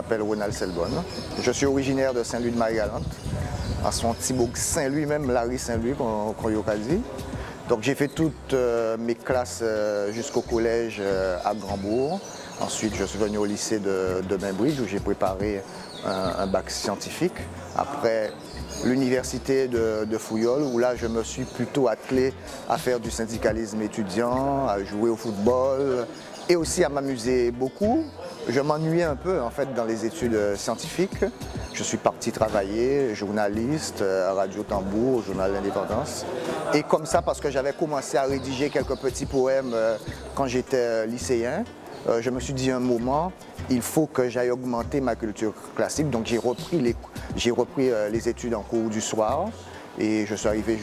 m'appelle Ronald Selbonne. Je suis originaire de Saint-Louis-de-Marie-Galante, à son petit bourg Saint-Louis, même Larry Saint-Louis, qu'on y a dit. Donc j'ai fait toutes mes classes jusqu'au collège à Grandbourg. Ensuite, je suis venu au lycée de Bainbridge où j'ai préparé un bac scientifique. Après, l'université de Fouillol où là, je me suis plutôt attelé à faire du syndicalisme étudiant, à jouer au football et aussi à m'amuser beaucoup. Je m'ennuyais un peu en fait dans les études scientifiques. Je suis parti travailler, journaliste à Radio Tambour, au journal L'Indépendance. Et comme ça, parce que j'avais commencé à rédiger quelques petits poèmes quand j'étais lycéen, je me suis dit un moment, il faut que j'aille augmenter ma culture classique. Donc j'ai repris les études en cours du soir. Et je suis arrivé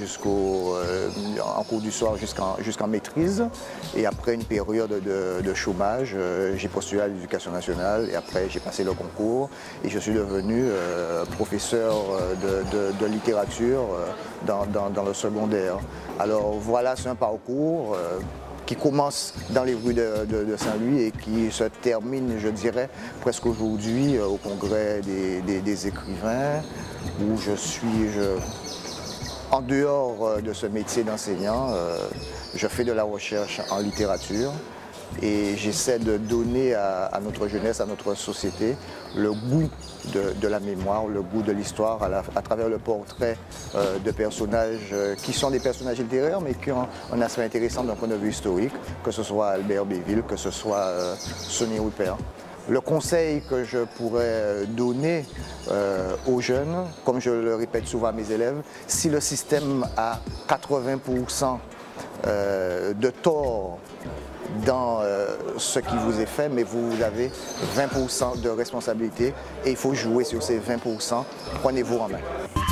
en cours du soir jusqu'en maîtrise. Et après une période de chômage, j'ai postulé à l'Éducation nationale et après j'ai passé le concours. Et je suis devenu professeur de littérature dans le secondaire. Alors voilà, c'est un parcours qui commence dans les rues de Saint-Louis et qui se termine, je dirais, presque aujourd'hui au congrès des écrivains, où je suis... En dehors de ce métier d'enseignant, je fais de la recherche en littérature et j'essaie de donner à notre jeunesse, à notre société, le goût de la mémoire, le goût de l'histoire à travers le portrait de personnages qui sont des personnages littéraires mais qui ont un aspect intéressant d'un point de vue historique, que ce soit Albert Béville, que ce soit Sonny Rupert. Le conseil que je pourrais donner aux jeunes, comme je le répète souvent à mes élèves, si le système a 80% de tort dans ce qui vous est fait, mais vous avez 20% de responsabilité et il faut jouer sur ces 20%, prenez-vous en main.